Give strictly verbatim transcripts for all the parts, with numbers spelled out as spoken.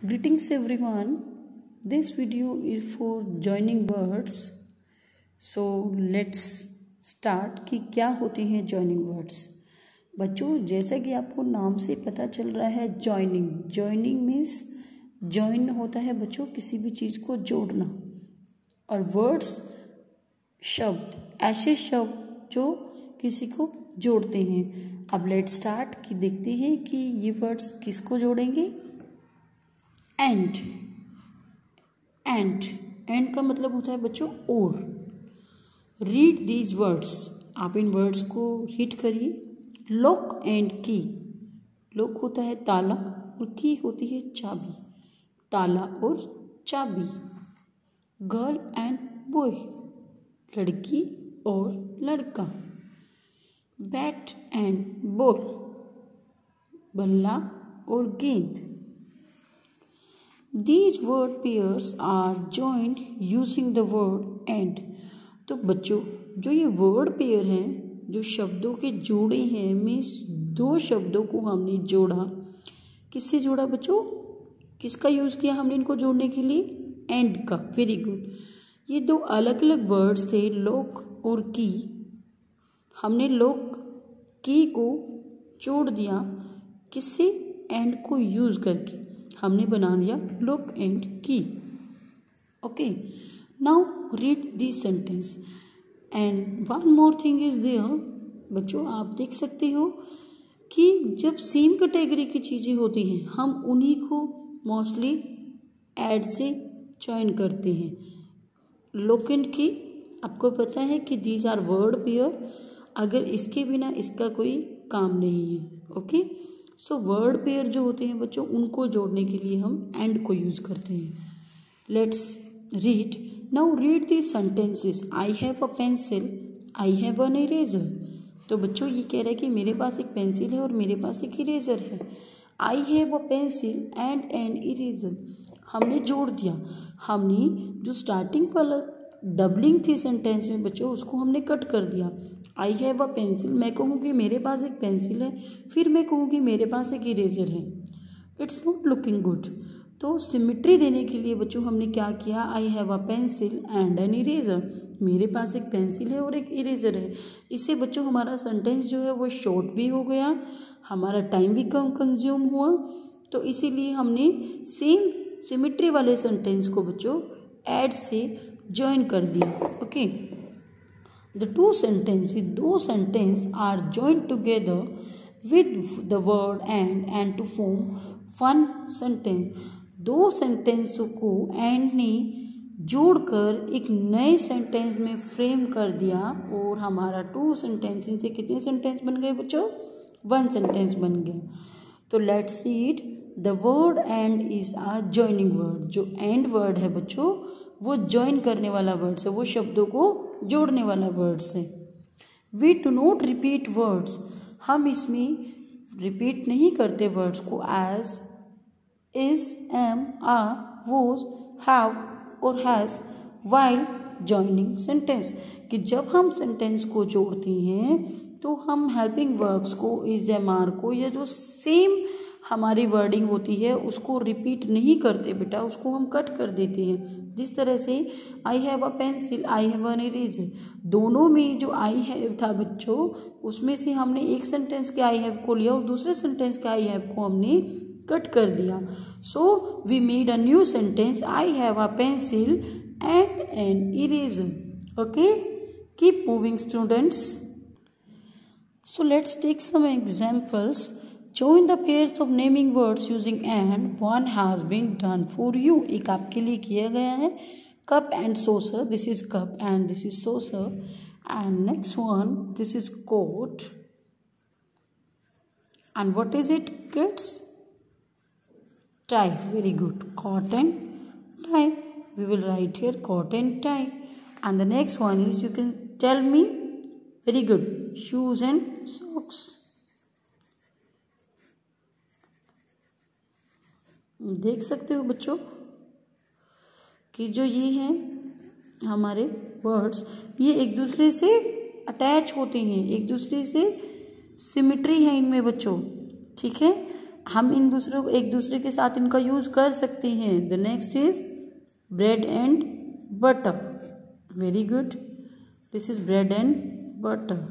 Greetings everyone. This video is for joining words. So let's start कि क्या होती हैं joining words. बच्चों, जैसा कि आपको नाम से पता चल रहा है joining. Joining means join होता है बच्चों किसी भी चीज़ को जोड़ना, और words शब्द, ऐसे शब्द जो किसी को जोड़ते हैं. अब लेट्स स्टार्ट कि देखते हैं कि ये वर्ड्स किसको जोड़ेंगे. एंड. एंड एंड का मतलब होता है बच्चों और. Read these words. आप इन वर्ड्स को रीड करिए. Lock and key. लॉक होता है ताला और की होती है चाबी. ताला और चाबी. Girl and boy. लड़की और लड़का. Bat and ball. बल्ला और गेंद. These word pairs are joined using the word and. तो बच्चों, जो ये वर्ड पेयर हैं, जो शब्दों के जोड़े हैं, मीन्स दो शब्दों को हमने जोड़ा. किससे जोड़ा बच्चों? किसका यूज़ किया हमने इनको जोड़ने के लिए? एंड का. Very good. ये दो अलग अलग वर्ड्स थे, लॉक और की. हमने लॉक की को जोड़ दिया. किससे? एंड को यूज़ करके हमने बना दिया lock and key. Okay, now read this sentence. And one more thing is there. बच्चों, आप देख सकते हो कि जब सेम कैटेगरी की चीज़ें होती हैं, हम उन्हीं को मोस्टली ऐड से जॉइन करते हैं. लॉक एंड की, आपको पता है कि दीज आर वर्ड पेयर. अगर इसके बिना इसका कोई काम नहीं है. ओके, सो वर्ड पेयर जो होते हैं बच्चों, उनको जोड़ने के लिए हम एंड को यूज़ करते हैं. Let's read. Now read this sentences. I have a pencil. I have an eraser. तो बच्चों, ये कह रहा है कि मेरे पास एक पेंसिल है और मेरे पास एक इरेजर है. I have a pencil and an eraser. हमने जोड़ दिया. हमने जो स्टार्टिंग वाला डबलिंग थी सेंटेंस में बच्चों, उसको हमने कट कर दिया. आई हैव अ पेंसिल, मैं कहूँगी मेरे पास एक पेंसिल है, फिर मैं कहूँगी मेरे पास एक इरेजर है. It's not looking good. तो सिमिट्री देने के लिए बच्चों हमने क्या किया? I have a pencil and an eraser. मेरे पास एक पेंसिल है और एक इरेजर है. इससे बच्चों हमारा सेंटेंस जो है वो शॉर्ट भी हो गया, हमारा टाइम भी कम कंज्यूम हुआ. तो इसीलिए हमने सेम सिमिट्री वाले सेंटेंस को बच्चों ऐड से जॉइन कर दिया. ओके, द टू सेंटेंसेस, दो sentence are joined together with the word and and to form one sentence. दो सेंटेंसों को एंड ने जोड़कर एक नए सेंटेंस में फ्रेम कर दिया, और हमारा टू सेंटेंस से कितने सेंटेंस बन गए बच्चों? वन सेंटेंस बन गया. तो let's read. The word and is a joining word. जो एंड वर्ड है बच्चों, वो जॉइन करने वाला वर्ड्स है, वो शब्दों को जोड़ने वाला वर्ड्स है. We do not repeat words. हम इसमें रिपीट नहीं करते वर्ड्स को. As, is, am, are, was, have और हैज वाइल जॉइनिंग सेंटेंस. कि जब हम सेंटेंस को जोड़ते हैं तो हम हेल्पिंग वर्ब्स को, इज, एम, आर को, या जो सेम हमारी वर्डिंग होती है उसको रिपीट नहीं करते बेटा, उसको हम कट कर देते हैं. जिस तरह से I have a pencil, I have an eraser, दोनों में जो आई हैव था बच्चों, उसमें से हमने एक सेंटेंस के आई हैव को लिया और दूसरे सेंटेंस के आई हैव को हमने कट कर दिया. So we made a new sentence. I have a pencil and an eraser. Okay, keep moving students. So let's take some examples. Join the pairs of naming words using and. One has been done for you. एक आपके लिए किया गया है. Cup and saucer. This is cup and this is saucer. And next one, this is coat. And what is it, kids? Tie. Very good. Cotton tie. We will write here cotton tie. And the next one is, you can tell me. Very good. Shoes and socks. देख सकते हो बच्चों कि जो ये हैं हमारे words, ये एक दूसरे से अटैच होते हैं, एक दूसरे से सिमिट्री है इनमें बच्चों. ठीक है, हम इन दूसरों एक दूसरे के साथ इनका यूज़ कर सकते हैं। The next is bread and butter. Very good, this is bread and butter.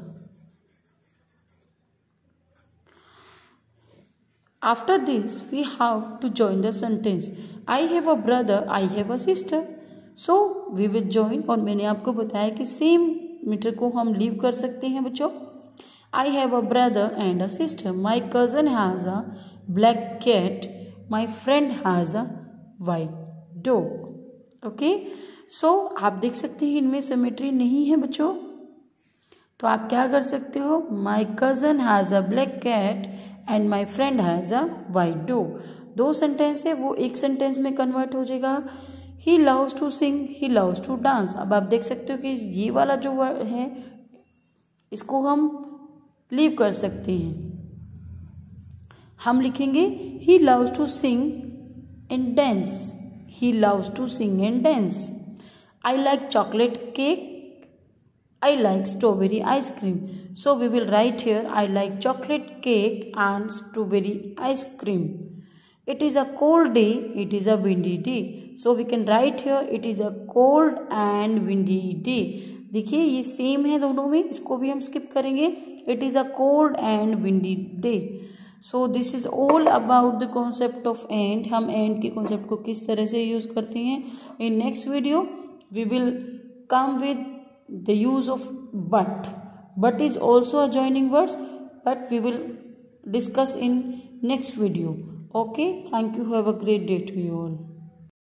After this, we have to join the sentence. I have a brother, I have a sister. So, we will join, और मैंने आपको बताया कि same metre को हम leave कर सकते हैं बच्चों। I have a brother and a sister. My cousin has a black cat. My friend has a white dog. Okay? So, आप देख सकते हैं इनमें सिमेट्री नहीं है बच्चों, तो आप क्या कर सकते हो? My cousin has a black cat and my friend has a white dog. दो सेंटेंस है, वो एक सेंटेंस में कन्वर्ट हो जाएगा। He loves to sing, he loves to dance. अब आप देख सकते हो कि ये वाला जो वर्ड है इसको हम लीव कर सकते हैं। हम लिखेंगे he loves to sing and dance. He loves to sing and dance. I like chocolate cake, I like strawberry ice cream. So we will write here, I like chocolate cake and strawberry ice cream. It is a cold day, it is a windy day. So we can write here, it is a cold and windy day. देखिए ये same है दोनों में, इसको भी हम skip करेंगे। It is a cold and windy day. So this is all about the concept of and. हम and के concept को किस तरह से use करते हैं। In next video, we will come with the use of but. But is also a joining words, but we will discuss in next video. Okay, thank you. Have a great day to you all.